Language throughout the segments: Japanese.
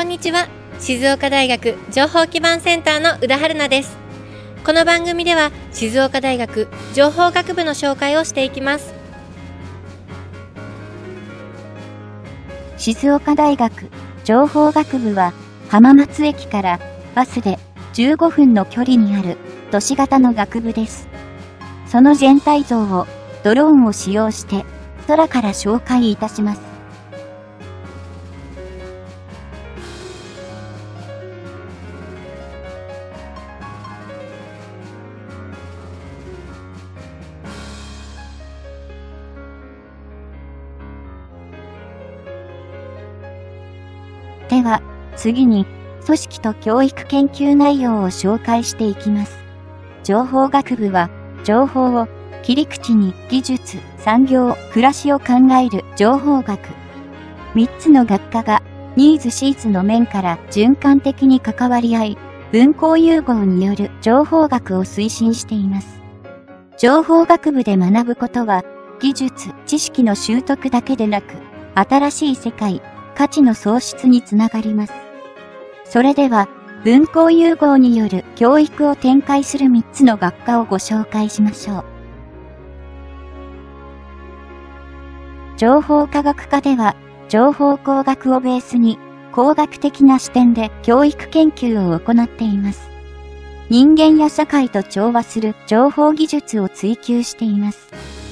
んにちは。静岡大学情報基盤センターの宇田春奈です。この番組では静岡大学情報学部の紹介をしていきます。 静岡大学情報学部は浜松駅からバスで15分の距離にある都市型の学部です。その全体像をドローンを使用して空から紹介いたします。では、次に、組織と教育研究内容を紹介していきます。情報学部は、情報を切り口に技術、産業、暮らしを考える情報学。3つの学科が、ニーズシーズの面から循環的に関わり合い、分校融合による情報学を推進しています。情報学部で学ぶことは、技術、知識の習得だけでなく、新しい世界、価値の創出につながります。それでは、分校融合による教育を展開する3つの学科をご紹介しましょう。情報科学科では、情報工学をベースに、工学的な視点で教育研究を行っています。人間や社会と調和する情報技術を追求しています。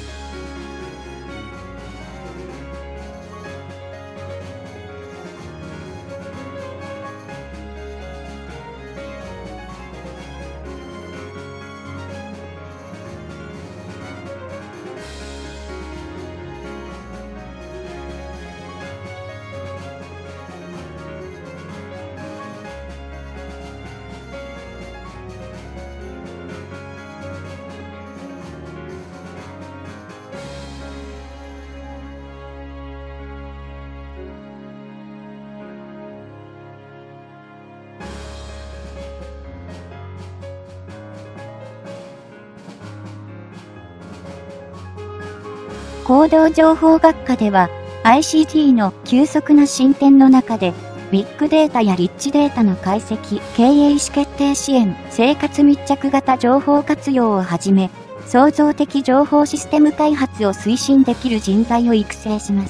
行動情報学科では ICT の急速な進展の中でビッグデータやリッチデータの解析、経営意思決定支援、生活密着型情報活用をはじめ、創造的情報システム開発を推進できる人材を育成します。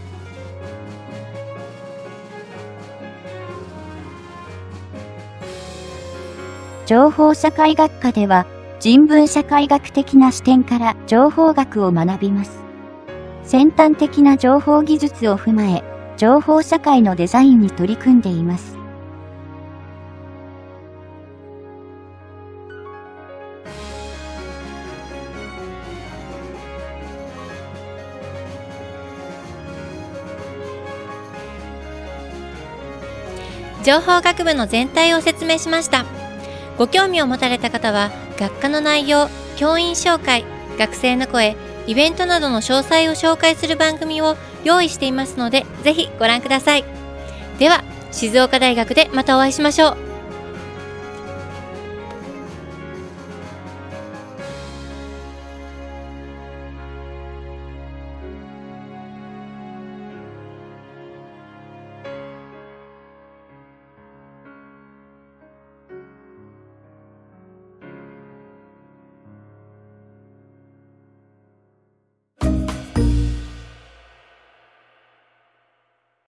情報社会学科では人文社会学的な視点から情報学を学びます。先端的な情報技術を踏まえ、情報社会のデザインに取り組んでいます。 情報学部の全体を説明しました。ご興味を持たれた方は、学科の内容、教員紹介、学生の声、イベントなどの詳細を紹介する番組を用意していますので、ぜひご覧ください。では、静岡大学でまたお会いしましょう。